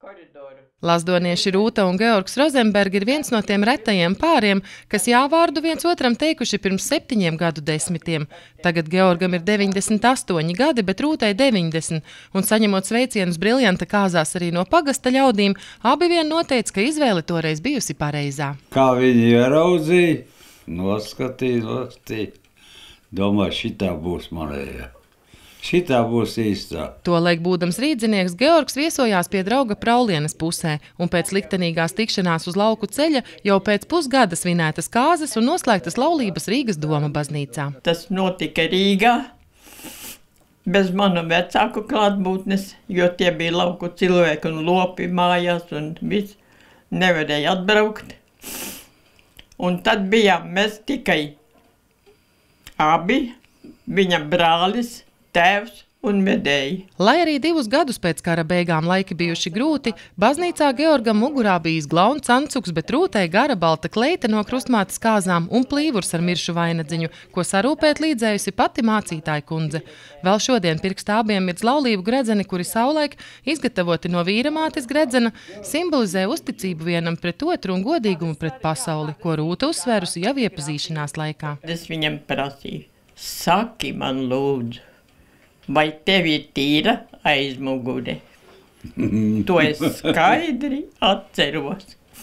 Lazdonieši Rūta un Georgs Rozenbergi ir viens no tiem retajiem pāriem, kas jāvārdu viens otram teikuši pirms 7 gadu desmitiem. Tagad Georgam ir 98 gadi, bet Rūtai 90, un saņemot sveicienus briljanta kāzās arī no pagasta ļaudīm, abi vien noteica, ka izvēle toreiz bijusi pareizā. Kā viņi ieraudzīja, noskatīja, domāju, šitā būs manējā. Šitā būs īstā. Tolaik būdams rīdzinieks, Georgs viesojās pie drauga Praulienes pusē, un pēc liktenīgās tikšanās uz lauku ceļa jau pēc pusgada svinētas kāzas un noslēgtas laulības Rīgas Doma baznīcā. Tas notika Rīgā, bez manu vecāku klātbūtnes, jo tie bija lauku cilvēki un lopi mājās un viss nevarēja atbraukt. Un tad bijām mēs tikai abi, viņa brālis, tēvs un medēji. Lai arī 2 gadus pēc kara beigām laiki bijuši grūti, baznīcā Georgam mugurā bijis glauns ancuks, bet Rūtai gara balta kleita no krustmātes kāzām un plīvurs ar miršu vainadziņu, ko sarūpēt līdzējusi pati mācītāja kundze. Vēl šodien pirkstā abiem mirdz laulību gredzeni, kuri savulaik, izgatavoti no vīramātes gredzena, simbolizē uzticību vienam pret otru un godīgumu pret pasauli, ko Rūta uzsvērusi jau iepazīšanās laikā. Es viņam prasīju, saki man lūdzu, vai tev ir tīra aizmugure? To es skaidri atceros.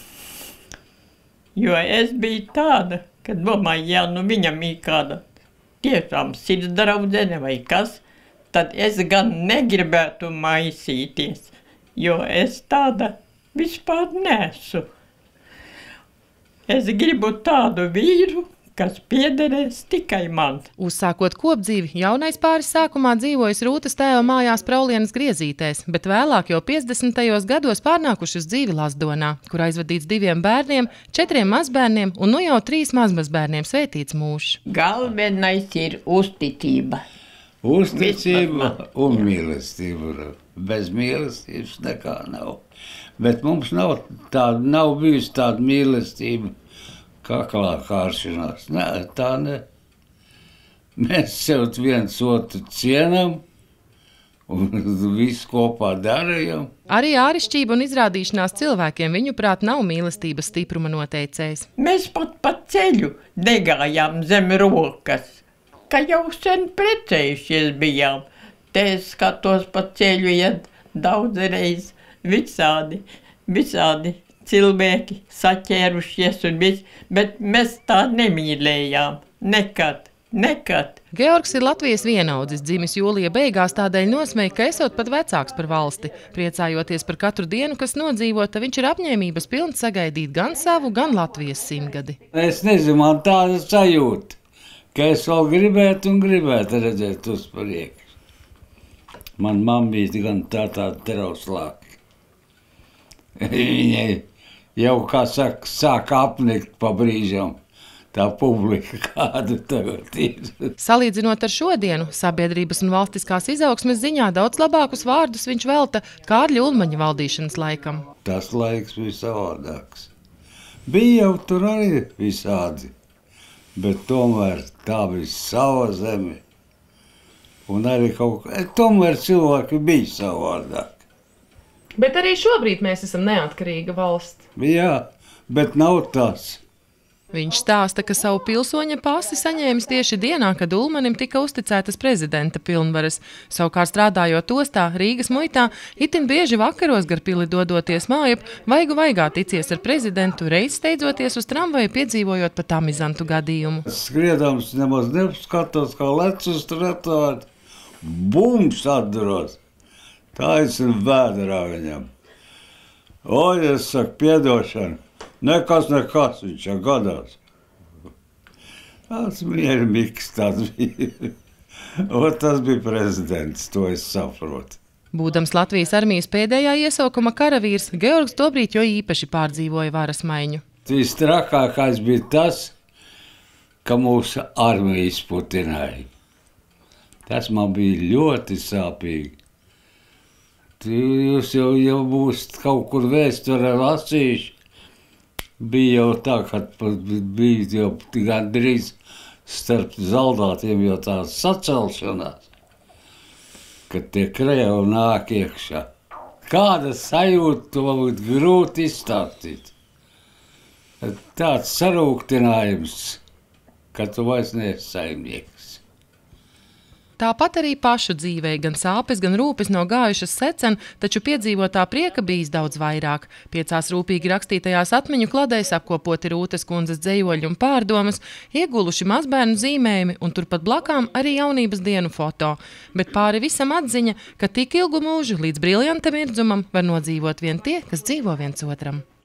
Jo es biju tāda, ka domāju, ja nu viņam ir kāda tiešām sirdsdraudzene vai kas, tad es gan negribētu maisīties, jo es tāda vispār nesu. Es gribu tādu vīru, kas piederēs tikai man. Uzsākot kopdzīvi, jaunais pāris sākumā dzīvojis Rūtas tēva mājās Praulienes Griezītēs, bet vēlāk jau 50. gados pārnākuši uz dzīvi Lazdonā, kur aizvadīts 2 bērniem, 4 mazbērniem un nu jau 3 mazmazbērniem svētīts mūžs. Galvenais ir uzticība. Uzticība un mīlestība. Bez mīlestības nekā nav. Bet mums nav bijusi tāda mīlestība, kaklā kāršanās. Nē, tā ne. Mēs sev viens otru cienam un visu kopā darījam. Arī ārišķība un izrādīšanās cilvēkiem viņuprāt nav mīlestības stipruma noteicējs. Mēs pat pa ceļu negājām zem rokas, ka jau sen precējušies bijām. Te es skatos pa ceļu, ja daudzreiz visādi cilvēki saķērušies un viss, bet mēs tā nemīlējām. Nekad. Georgs ir Latvijas vienaudzis, dzimis jūlija beigās, tādēļ nosmēja, ka esot pat vecāks par valsti. Priecājoties par katru dienu, kas nodzīvota, viņš ir apņēmības pilns sagaidīt gan savu, gan Latvijas 100-gadi. Es nezinu, man tāda sajūta, ka es vēl gribētu redzēt uz priekšu. Man mammīte gan tāda trauslāka. Viņai jau, kā saka, sāk apnikt pa brīžam tā publika, kāda tagad ir. Salīdzinot ar šodienu, sabiedrības un valstiskās izaugsmes ziņā daudz labākus vārdus viņš velta Kārļa Ulmaņa valdīšanas laikam. Tas laiks bija savādāks. Bija jau tur arī visādi, bet tomēr tā bija sava zeme. Un arī tomēr cilvēki bija savādāk. Bet arī šobrīd mēs esam neatkarīga valsts. Jā, bet nav tas. Viņš stāsta, ka savu pilsoņa pasi saņēmis tieši dienā, kad Ulmanim tika uzticētas prezidenta pilnvaras. Savukārt strādājot ostā, Rīgas muitā, itin bieži vakaros gar pili dodoties mājap, vaigā ticies ar prezidentu, reiz steidzoties uz tramvaju, piedzīvojot pat amizantu gadījumu. Skriedams nemaz neskatos, kā lec uz trotuāru, bums atduros. Tā es ir vēderā viņam. Oi, es saku, piedošanu. Nekas, viņš jau gadās. Tas miermīgs tāds bija. Tas bija prezidents, to es saprotu. Būdams Latvijas armijas pēdējā iesaukuma karavīrs, Georgs tobrīd jo īpaši pārdzīvoja varas maiņu. Vistrakākais bija tas, ka mūsu armija izputināja. Tas man bija ļoti sāpīgi. Jūs jau būst kaut kur vēsturē lasījuši. Bija jau tā, ka bija jau gandrīz starp zaldātiem jau tāds sacelšanās, ka tie Krievi nāk iekšā. Kāda sajūta, to būtu grūti izstāstīt. Tāds sarūktinājums, ka tu vairs neesi saimnieks. Tāpat arī pašu dzīvē gan sāpes, gan rūpes nav gājušas secen, taču piedzīvotā prieka bijis daudz vairāk. 5 rūpīgi rakstītajās atmiņu kladēs apkopoti Rūtes kundzes dzejoļi un pārdomas, ieguluši mazbērnu zīmējumi un turpat blakām arī jaunības dienu foto. Bet pāri visam atziņa, ka tik ilgu mūžu līdz briljantam irdzumam var nodzīvot vien tie, kas dzīvo viens otram.